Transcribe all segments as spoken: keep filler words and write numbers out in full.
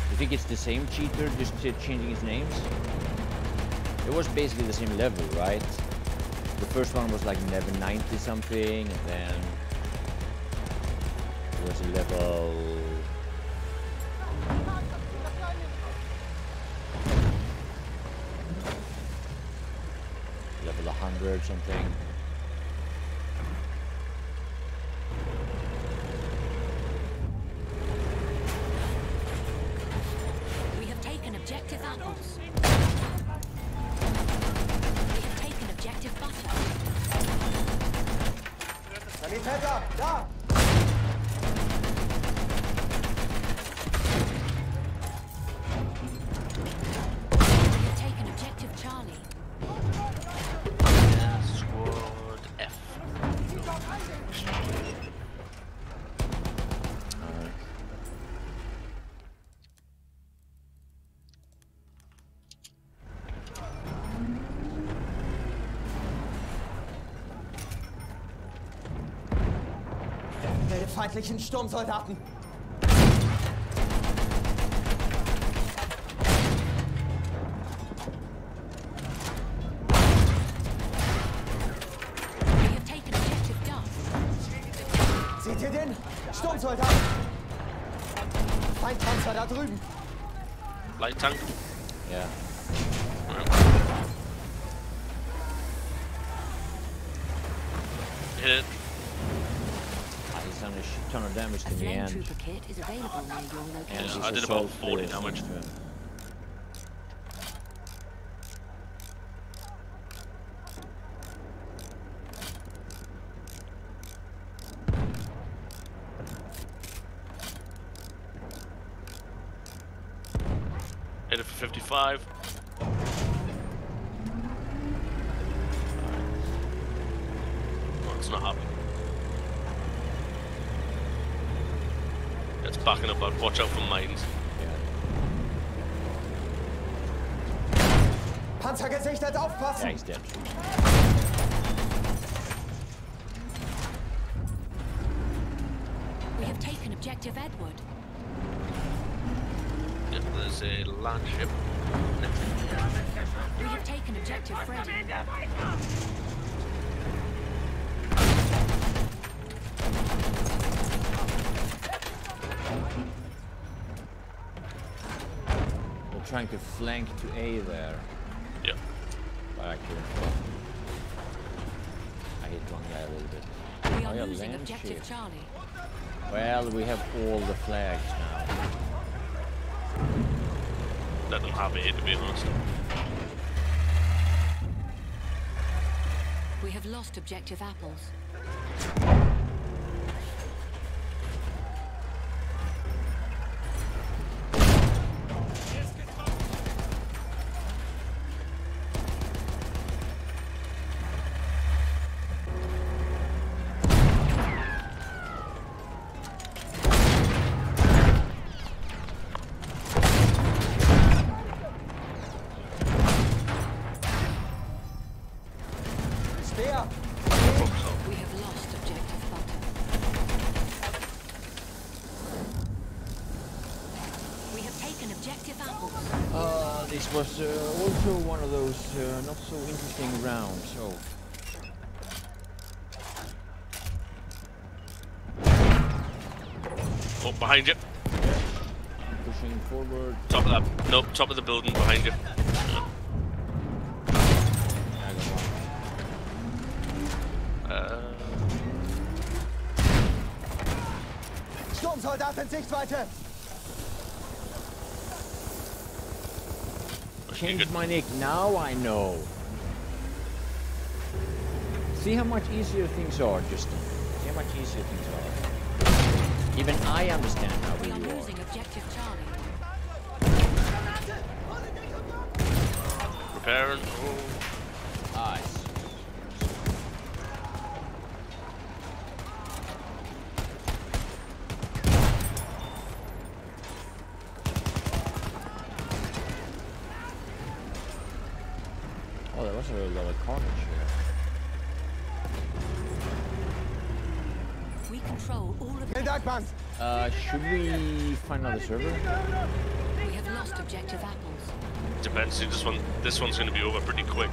You think it's the same cheater, just changing his names? It was basically the same level, right? The first one was like level ninety something, and then it was a level... level one hundred something. We have taken objective apples. We have taken objective butter. Sanitäter, da! We have taken objective Charlie. Yeah, squad F. Melde feindlichen Sturmsoldaten. We have taken objective Duff. Seht ihr den? Sturmsoldat! Feindpanzer da drüben. Light tank. Yeah. Hit it. He's done a shit ton of damage A to me, flame and, trooper kit is available near your and location. his I did about assault forty is damage. to him. Hit it for fifty-five. Oh, it's not happening. It's backing up. I'd watch out for mines. Panzer gesichtet, Yeah, aufpassen! he's dead. We have taken objective Edward. Yep, there's a land ship. We have taken objective Freddy. We're trying to flank to A there. Yep. But I couldn't. I hit one guy a little bit. We Oh, are yeah, losing land objective ship. Charlie. Well, we have all the flags now. Let them have it, to be honest. We have lost objective apples. Speer! We have lost objective butter. We have taken objective apples. Uh, this was uh, also one of those uh, not so interesting rounds. So Oh, behind you. pushing forward. Top of that. Nope, top of the building behind you. I got one. Uh, Sturmsoldat in Sichtweite! Changed my nick. Now I know. See how much easier things are, Justin. See how much easier things are. Even I understand how We you are are. losing objective Charlie. repairing. Oh. Nice. Oh, there was a lot of carnage here. We control all of Vielen Dank, Mann! Uh, should we find another server? lost objective apples. Depends. See, this one, this one's going to be over pretty quick.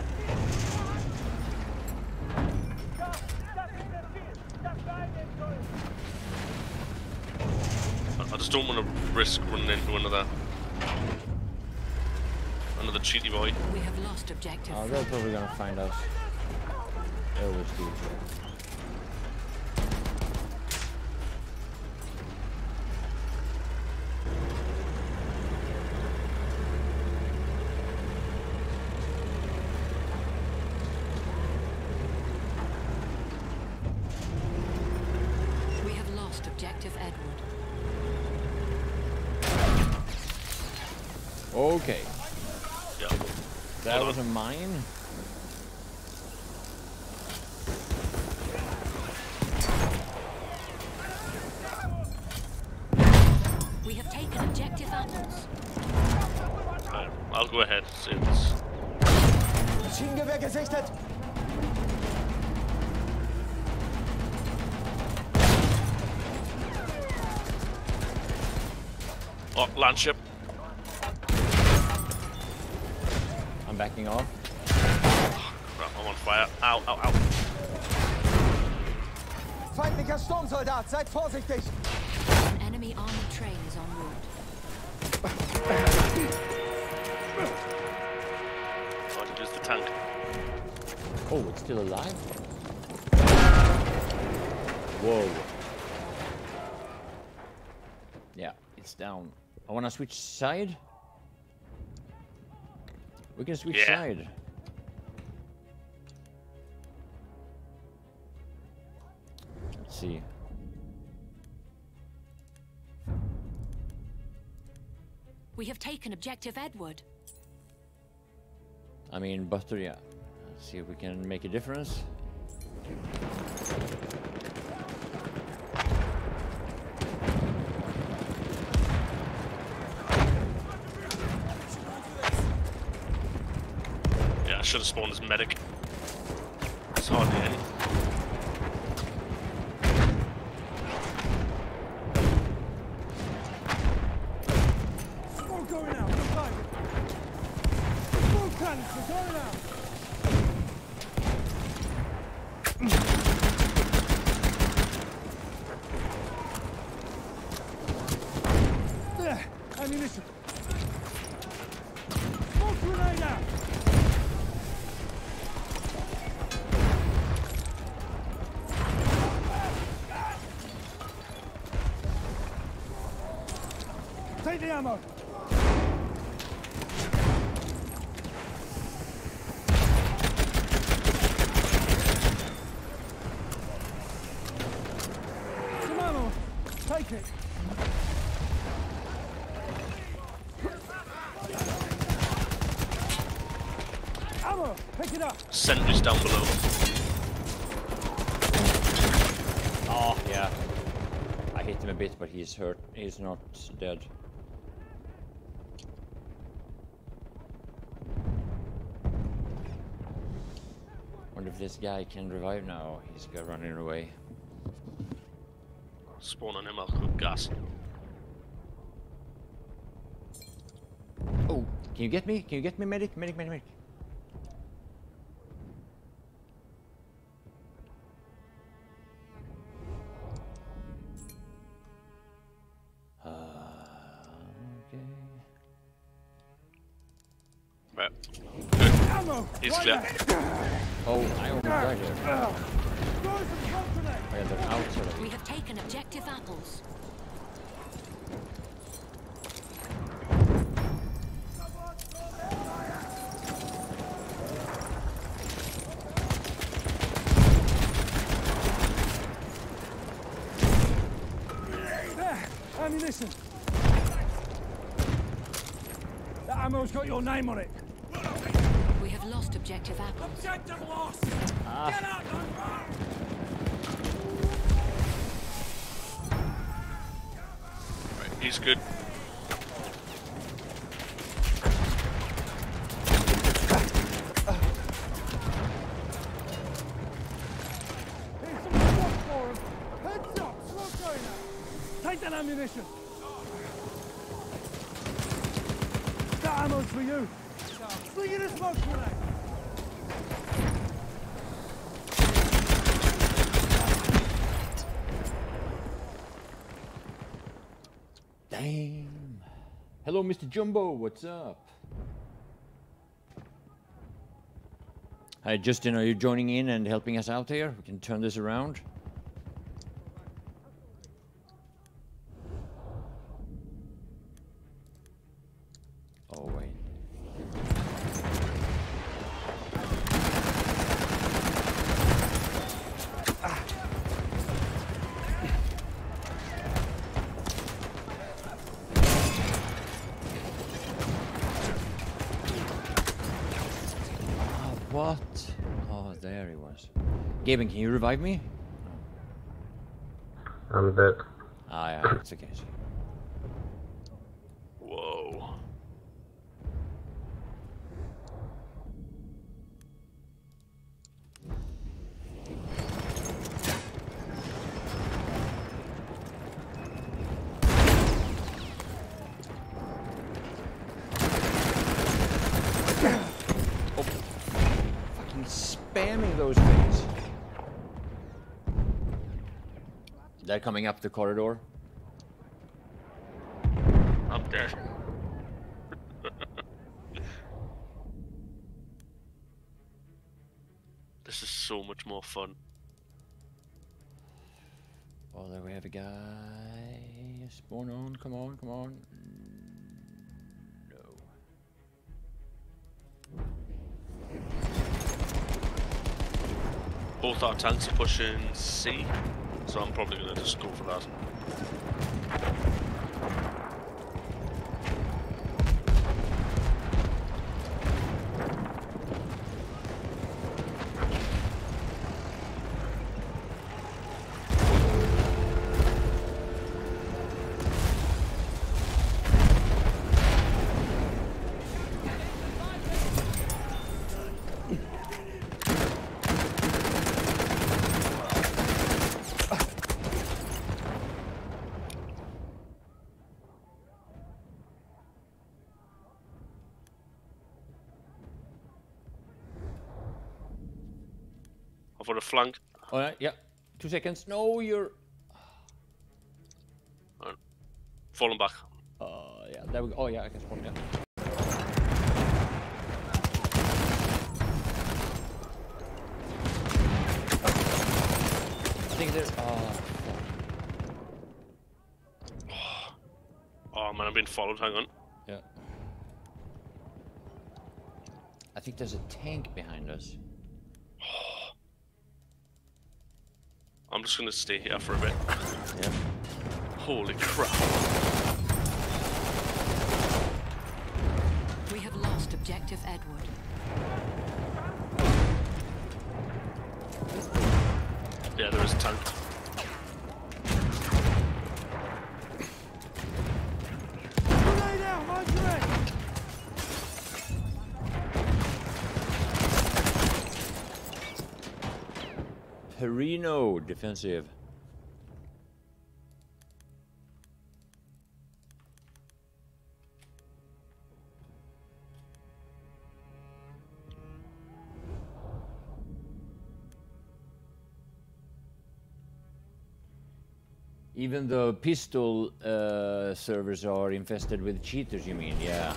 I, I just don't want to risk running into another, another cheaty boy. We have lost objective. Oh, they're probably gonna find us. They always do. We have lost objective Edward. Okay, Yeah. that Hold was a on. mine. We have taken objective apples. Right, I'll go ahead. It's Maschinengewehr gesichtet. oh, land ship. I'm backing off. Right, I'm on fire. Ow, ow, ow. Feindlicher Sturmsoldat, seid vorsichtig. An enemy armored train is en route. Trying to use the tank. Oh, it's still alive? Whoa. Yeah, it's down. I wanna switch side. We can switch Yeah. side. Let's see. We have taken objective Edward. I mean, butter, yeah. Let's see if we can make a difference. Yeah, I should have spawned as medic. It's hardly any. Smoke going out. Smoke canister going out. There, ammunition. Smoke grenade out. Take the ammo. Some ammo. Take it. Ammo. Pick it up. Sentries down below. Oh, yeah. I hit him a bit, but he's hurt. He's not dead. Wonder if this guy can revive now. He's got running away. Spawn on him, I'll cook gas. Oh, can you get me? Can you get me, medic? Medic, medic, medic. Uh, okay. Right. Good. Ammo. He's right clear. there. Oh, I almost died there. Throw some smoke grenade. Oh, yeah, they're outside. We have taken objective apples. There, ammunition. That ammo's got your name on it. We have lost objective apples. Objective lost. Ah. Get out and run. Right, he's good. Here's some smoke for him. Heads up, smoke going out. Take that ammunition. Ammo's for you. Sling it a smoke grenade. Damn. Hello, Mister Jumbo. What's up? Hi, Justin. Are you joining in and helping us out here? We can turn this around. Oh, wait. What? Oh, there he was. Gaben, can you revive me? I'm dead. Ah, yeah, it's okay. Whoa. Spamming those things. They're coming up the corridor. I'm dead. This is so much more fun. Oh, there we have a guy. Spawn on, come on, come on. No. Both our tanks are pushing C, so I'm probably going to just go for that. I've got a flank. All right, yeah. Two seconds. No, you're. Right. Falling back. Uh, yeah, there we go. Oh, yeah, I can spawn, yeah. I think there's. Oh, Oh man, I'm being followed. Hang on. yeah. I think there's a tank behind us. I'm just going to stay here for a bit. Yeah. Holy crap. We have lost objective Edward. Yeah, there is a tank. Grenade out, my grenade. Perino, defensive. Even the pistol uh, servers are infested with cheaters, you mean? Yeah.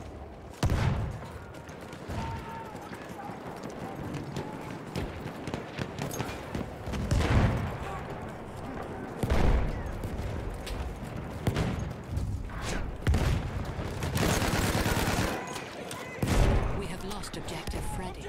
We have lost objective Freddy.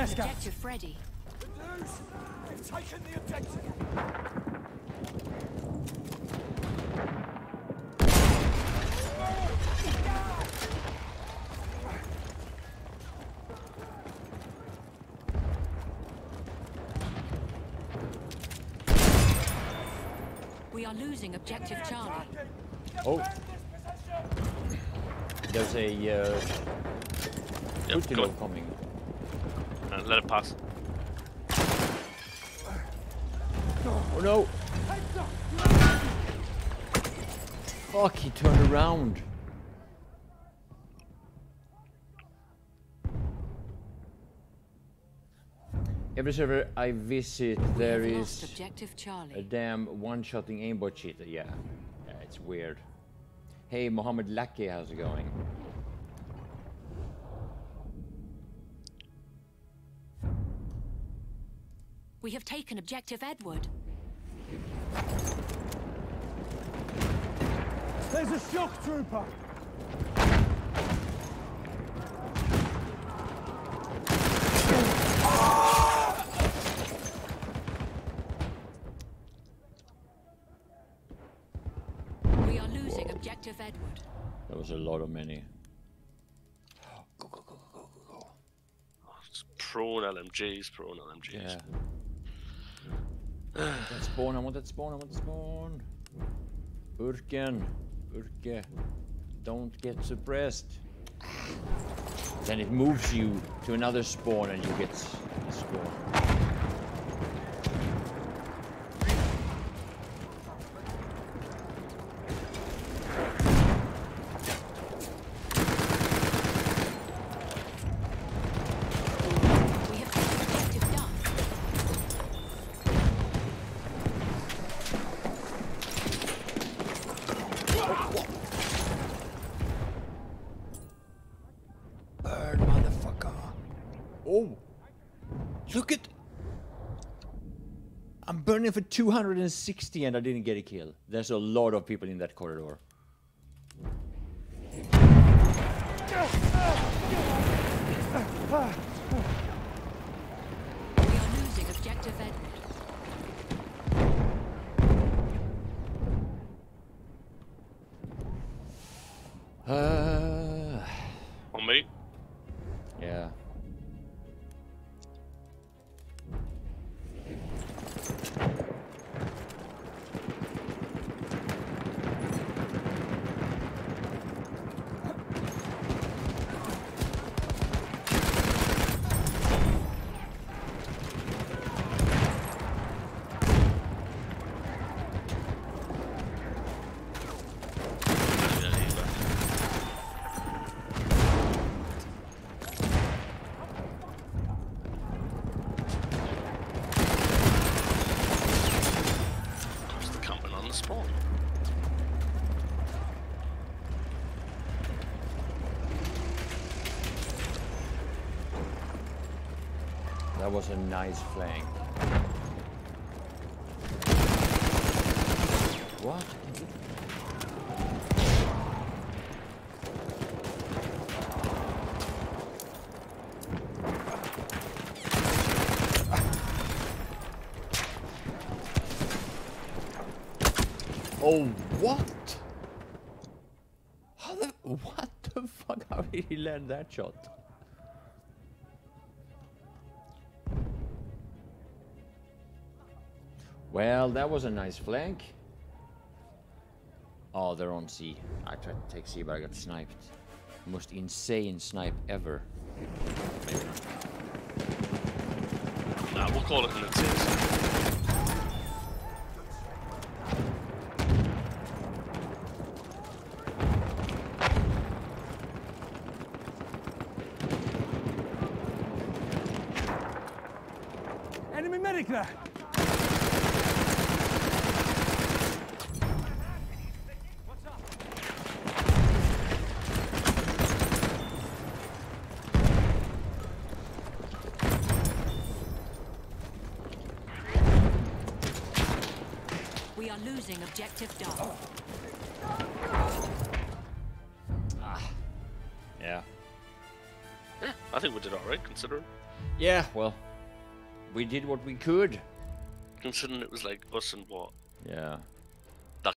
Scouts. Objective Freddy. They've taken the objective. We are losing Objective Charlie. Oh. There's a uh, Yep, Putin go on. coming. Uh, let it pass. Oh no! Fuck, he turned around. Every server I visit, there We have lost is Objective a Charlie. damn one-shotting aimbot cheater. Yeah, yeah, it's weird. Hey, Mohammed Lucky, how's it going? We have taken Objective Edward. There's a shock trooper. We are losing Objective Edward. There was a lot of many. It's prone L M Gs, prone L M Gs. Yeah. I want that spawn, I want that spawn, I want that spawn. Urken, Urke, don't get suppressed. Then it moves you to another spawn and you get s- spawn. We have taken Objective Duck. Burn, motherfucker. Oh. Look at... I'm burning for two hundred sixty and I didn't get a kill. There's a lot of people in that corridor. We are losing Objective Edward. Uh, On me. yeah. Yeah, he's back. What's the camping on the spawn? That was a nice flank. What? Oh, what? How the... What the fuck? How did he land that shot? Well, that was a nice flank. Oh, they're on C. I tried to take C, but I got sniped. Most insane snipe ever. Maybe not. Nah, we'll call it an intense. Enemy medic there. We are losing Objective Duck. Yeah. Yeah, I think we did alright, considering. Yeah, well, we did what we could. Considering it was like us and what? Yeah.